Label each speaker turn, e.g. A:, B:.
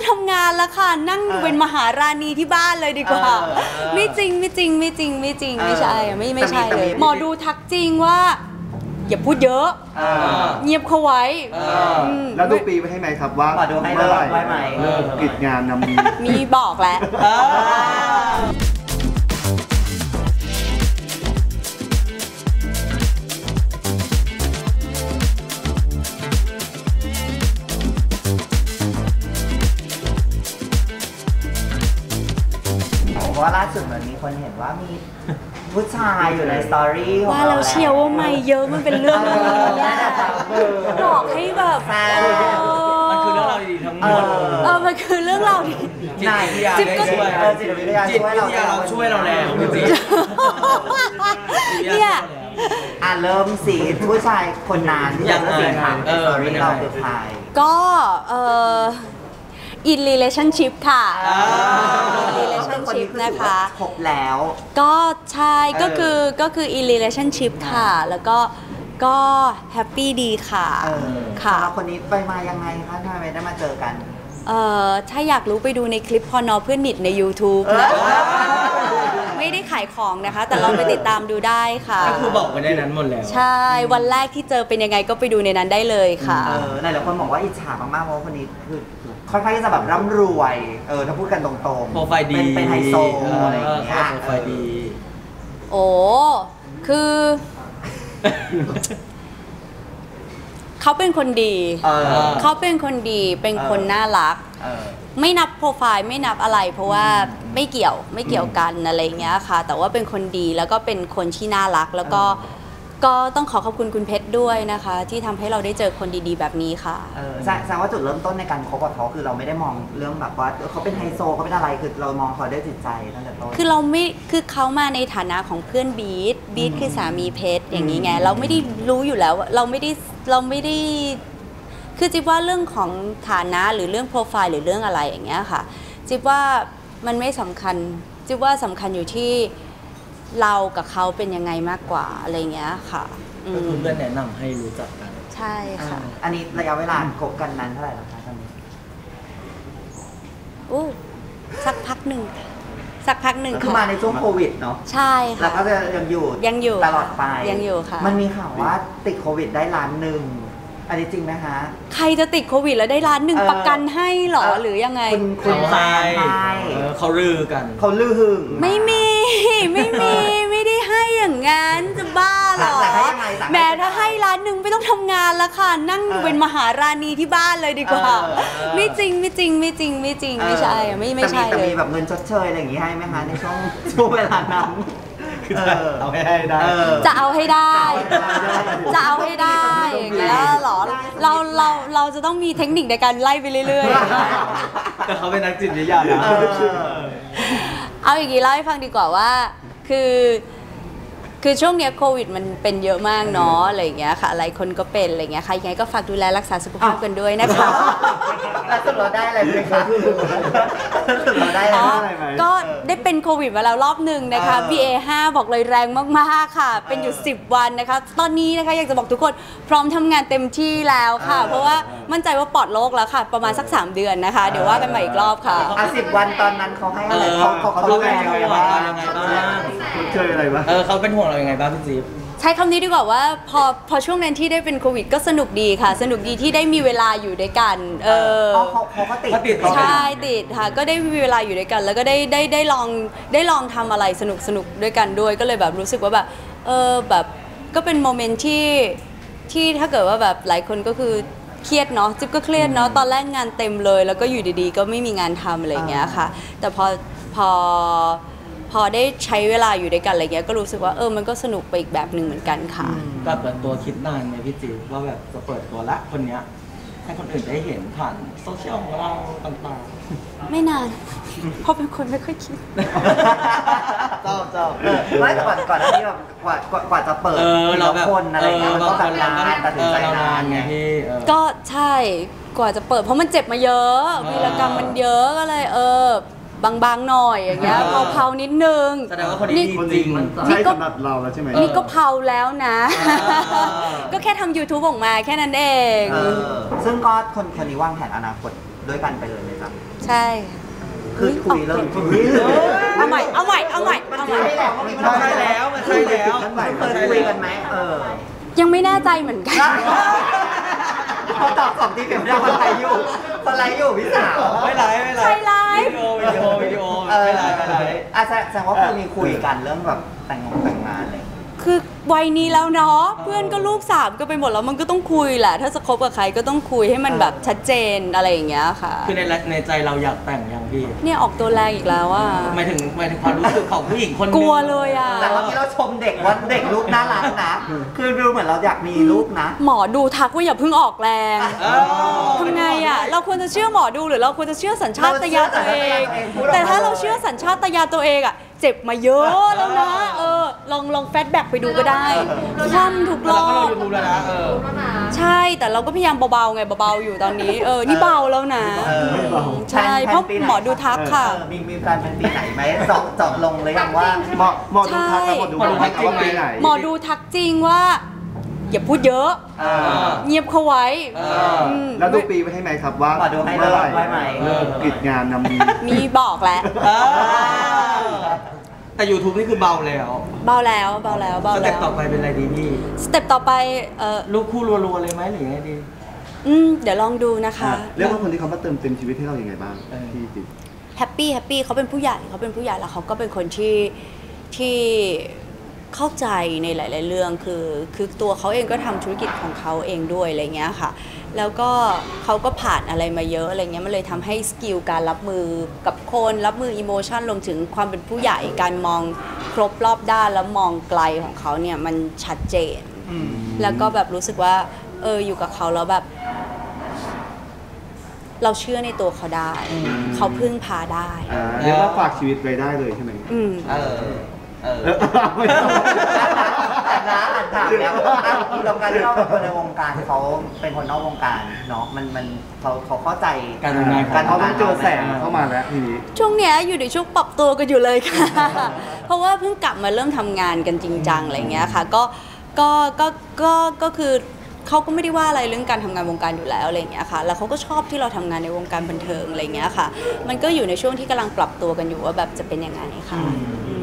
A: ทำงานแล้วค่ะนั่งอยู่เป็นมหาราณีที่บ้านเลยดีกว่าไม่จริงไม่ใช่ไม่ใช่เลยหมอดูทักจริงว่าอย่าพูดเยอะเงียบเขาไว้
B: แล้วดูปีไปให้ไหมครับว่า
C: ดูให้เราไว้ไหม
B: กิจงานนำ
A: มีบอกแล้ว
C: เพราะว่าล่าสุดเหมือนมีคนเห็นว่ามีผู้ชายอยู่ในสตอรี่
A: ว่าเราเชียวว่าไม่เยอะมันเป็นเรื่องบอกให้แบบ
D: มันคือเรื่องเราดีทั้งหมด
A: มันคือเรื่องเราดี
D: จิตวิทยาช่วยเราแล้วจริง
A: เนี่ย
C: เริ่มสิผู้ชายคนนั้นที่อยากจะสิงถามสตอรี่เราคือใคร
A: ก็in relationship ค่ะ relationship นะคะ
C: ครบแล้ว
A: ก็ใช่ก็คือ in relationship ค่ะแล้วก็แฮปปี้ดีค่ะ
C: ค่ะคนนี้ไปมายังไงคะทำไมได้มาเจอกัน
A: ถ้าอยากรู้ไปดูในคลิปพอนอเพื่อนนิดใน YouTube นะคะไม่ได้ขายของนะคะแต่ลองไปติดตามดูได้ค่ะ
D: ก็คือบอกไปได้นั้นหมดแล้ว
A: ใช่วันแรกที่เจอเป็นยังไงก็ไปดูในนั้นได้เลยค่ะ
C: หลายคนบอกว่าอิจฉามากๆเพราะคนนี้คือค่อนข้างจะแบบร่ำรวยถ้าพูดกันตรงๆ
D: โปรไฟล์ดี
C: เป็นไฮโซอะไรอย่างเงี้ย
D: โปรไฟล์ดี
A: โอ้คือเขาเป็นคนดีเขาเป็นคนดีเป็นคนน่ารักไม่นับโปรไฟล์ไม่นับอะไรเพราะว่าไม่เกี่ยวกันอะไรเงี้ยค่ะแต่ว่าเป็นคนดีแล้วก็เป็นคนที่น่ารักแล้วก็ต้องขอขอบคุณคุณเพชรด้วยนะคะที่ทำให้เราได้เจอคนดีๆแบบนี้ค่ะ
C: แสดงว่าจุดเริ่มต้นในการคบกับเขาคือเราไม่ได้มองเรื่องแบบว่าเขาเป็นไฮโซเขาเป็นอะไรคือเรามองเขาด้วยจิตใจตั้งแต่ต้น
A: คือเราไม่คือเขามาในฐานะของเพื่อนบีทคือสามีเพชรอย่างนี้ไงเราไม่ได้รู้อยู่แล้วเราไม่ได้คือจิ๊บว่าเรื่องของฐานะหรือเรื่องโปรไฟล์หรือเรื่องอะไรอย่างเงี้ยค่ะจิ๊บว่ามันไม่สำคัญจิ๊บว่าสำคัญอยู่ที่เรากับเขาเป็นยังไงมากกว่าอะไรเงี้ยค่ะ
D: ก็คือเพื่อนแนะนำให้รู้จักกัน
A: ใช่ค่ะ
C: อันนี้ระยะเวลาคบกันนั้นเท่าไหร่แล้วคะตอนนี้
A: สักพักหนึ่ง
C: คือมาในช่วงโควิดเนาะ
A: ใช่ค่ะ
C: แล้วก็จะยังอยู่ตลอดไป
A: ยังอยู่ค่ะ
C: มันมีข่าวว่าติดโควิดได้1 ล้านอันนี้จริงไหมคะ
A: ใครจะติดโควิดแล้วได้1 ล้านประกันให้หรอหรือยังไง
C: คุณ
D: ใช่เขาลือกัน
C: เขาลือหึง
A: ไม่ได้ให้อย่างงั้นจะบ้าหรอแม้ถ้าให้1 ล้านไม่ต้องทำงานแล้วค่ะนั่งอยู่เป็นมหาราณีที่บ้านเลยดีกว่าไม่จริงไม่ใช่ไม่ใช่
C: เลยมีแบบเงินชดเชยอะไรอย่างงี้ให้ไหมคะในช่วงเวลานั้น
D: เอาให้ได้
A: จะเอาให้ได้อย่างเงี้ยหรอเราจะต้องมีเทคนิคในการไล่ไปเรื่อย
D: ๆแต่เขาเป็นนักจิตวิทยานะ
A: เอาอย่างงี้เล่าให้ฟังดีกว่าว่าคือช่วงนี้โควิดมันเป็นเยอะมากเนาะอะไรอย่างเงี้ยค่ะอะไรคนก็เป็นอะไรเงี้ยใครยังไงก็ฝากดูแลรักษาสุขภาพกันด้วยนะคะ
C: แล้วสุดเราได้อะไรไหมคะเราได้อะไรไหม
A: ก็ได้เป็นโควิดมาแล้วรอบหนึ่งนะคะ BA5 บอกเลยแรงมากๆค่ะเป็นอยู่10 วันนะคะตอนนี้นะคะอยากจะบอกทุกคนพร้อมทำงานเต็มที่แล้วค่ะเพราะว่ามั่นใจว่าปลอดโรคแล้วค่ะประมาณสัก3 เดือนนะคะเดี๋ยวว่ากันใหม่อีกรอบค่ะ
C: 10 วันตอนนั้นเขาให้อะไรเขา
D: เป็นยังไงบ้าง
B: เจออะไรบ้าง
D: เขาเป็นห่วงเรายังไงบ้างพี่จิ๊บ
A: ใช้คำนี้ดีกว่าว่าพอช่วงนั้นที่ได้เป็นโควิดก็สนุกดีค่ะสนุกดีที่ได้มีเวลาอยู่ด้วยกัน
C: เขาก็ติด
A: ใช่ติดค่ะก็ได้มีเวลาอยู่ด้วยกันแล้วก็ได้ลองทำอะไรสนุกด้วยกันด้วยก็เลยแบบรู้สึกว่าแบบแบบก็เป็นโมเมนต์ที่ถ้าเกิดว่าแบบหลายคนก็คือเครียดเนาะจิ๊บก็เครียดเนาะตอนแรกงานเต็มเลยแล้วก็อยู่ดีๆก็ไม่มีงานทำอะไรอย่างเงี้ยค่ะแต่พอได้ใช้เวลาอยู่ด้วยกันอะไรเงี้ยก็รู้สึกว่ามันก็สนุกไปอีกแบบหนึ่งเหมือนกันค่ะ
D: ก็เปิดตัวคิดนานไหมพี่จิ๊บว่าแบบจะเปิดตัวละคนเนี้ยให้คนอื่นได้เห็นผ่านโซเชียลของเราต่าง
A: ๆไม่นานเพราะเป็นคนไม่ค่อยคิด
C: เจ้าไม่ก่อนที่แบบกว่าจะเปิดเราคนอะไรเงี้ยมันก็แบบนานตัดสินใจนานไงพี่
A: ก็ใช่กว่าจะเปิดเพราะมันเจ็บมาเยอะวีรกรรมมันเยอะก็เลยบางๆหน่อยอย่างเงี้ยเผานิดนึง
D: แสดงว่าคนนี้จริง
B: ใช่สำหรับเราแล้วใช่ไหม
A: นี่ก็เผาแล้วนะก็แค่ทำ YouTube ออกมาแค่นั้นเอง
C: ซึ่งก็คนนี้วางแผนอนาคตด้วยกันไปเลยไหมจ๊ะ
A: ใช่
C: คือคุยเริ่มคุย
A: เอาใหม่
C: มันใช่แล้วมันใช่แล้ว
D: มันใช่แล้ว
C: เคยคุยกันไหม
A: ยังไม่แน่ใจเหมือนกัน
C: เขาตอบสองทีเดียวได้คนไลฟ์อยู่พี่สาว
D: ไม่ไลฟ์
A: ใครไลฟ์
D: วิดีโอไม่ไลฟ์
C: แสดงว่าคือมีคุยกันเรื่องแบบแต่งงานอะไร
A: คือวัยนี้แล้วเนาะเพื่อนก็ลูก3ก็ไปหมดแล้วมันก็ต้องคุยแหละถ้าจะคบกับใครก็ต้องคุยให้มันแบบชัดเจนอะไรอย่างเงี้ยค่ะ
D: คือในใจเราอยากแต่งยังพี่
A: เนี่ยออกตัวแรงอีกแล้วอ่ะ
D: หมายถึงความรู้สึกของผู้หญิงคนนึง
A: กลัวเลยอ่ะ
C: แต่ว่าที่เราชมเด็กว่าเด็กลูกน่ารักนะคือดูเหมือนเราอยากมีลูกนะ
A: หมอดูทักว่าอย่าเพิ่งออกแรงทำไงอ่ะเราควรจะเชื่อหมอดูหรือเราควรจะเชื่อสัญชาตญาณตัวเองแต่ถ้าเราเชื่อสัญชาตญาณตัวเองอ่ะเจ็บมาเยอะแล้วนะลองแฟดแบ็กไปดูก็ได้คว่ำถูกร
D: เรา
A: อ
D: ก็เรา
A: บ
D: ยูทูบแล้วนะ
A: ใช่แต่เราก็พยายามเบาๆไงเบาๆอยู่ตอนนี้นี่เบาแล้วนะใช่เพราะหมอดูทักค่ะ
C: มีแฟนเป็นปีไหนไหมเจาะลงเลยยังว่า
B: หมอดูทักแล้วหมอดูทักว่าปีไหน
A: หมอดูทักจริงว่าอย่าพูดเยอะเงียบเข้าไว้
B: แล้วดูปีไปให้ไหมครับว่า
C: หมอดูให้เลิกไว้ไหม
B: เลิกกิจงานนำมี
A: มีบอกแล้ว
D: แต่ YouTube นี่คือเบาแล้ว
A: เบาแล้ว
D: สเต็ปต่อไปเป็นอะไรดีพี่
A: สเต็ปต่อไป
D: ลูกคู่รัวๆเลยไหมหรือไงดี
A: เดี๋ยวลองดูนะคะ
B: เรียกว่าคนที่เขามาเติมเต็มชีวิตให้เราอย่างไงบ้างพี่จิ๊บ
A: แฮปปี้เขาเป็นผู้ใหญ่แล้วเขาก็เป็นคนที่เข้าใจในหลายๆเรื่องคือตัวเขาเองก็ทำธุรกิจของเขาเองด้วยอะไรเงี้ยค่ะแล้วก็เขาก็ผ่านอะไรมาเยอะอะไรเงี้ยมันเลยทำให้สกิลการรับมือกับคนรับมืออิโมชันรวมถึงความเป็นผู้ใหญ่การมองครบรอบด้านแล้วมองไกลของเขาเนี่ยมันชัดเจนแล้วก็แบบรู้สึกว่าอยู่กับเขาแล้วแบบเราเชื่อในตัวเขาได้เขาพึ่งพาได้
B: เรียกว่าฝากชีวิตไว้ได้เลยใช่ไหม
C: แต่นะถามแล้วเราการที่เราเป็นคนในวงการเขาเป็นคนนอกวงการเนาะมันเขาเข้าใจ
D: การทำงาน
B: เขาต้องเจอแสงเข้ามาแล้วทีนี้
A: ช่วงเนี้ยอยู่ในช่วงปรับตัวกันอยู่เลยค่ะ เพราะว่าเพิ่งกลับมาเริ่มทำงานกันจริงจังอะไรเงี้ยค่ะก็คือเขาก็ไม่ได้ว่าอะไรเรื่องการทำงานวงการอยู่แล้วอะไรเงี้ยค่ะแล้วเขาก็ชอบที่เราทำงานในวงการบันเทิงอะไรเงี้ยค่ะมันก็อยู่ในช่วงที่กำลังปรับตัวกันอยู่ว่าแบบจะเป็นยังไงค่ะ